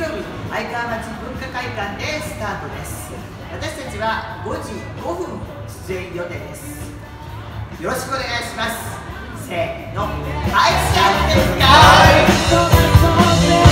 曜日、相川町文化会館でスタートです。私たちは5時5分出演予定です。よろしくお願いします。せーの、愛し合ってるかい。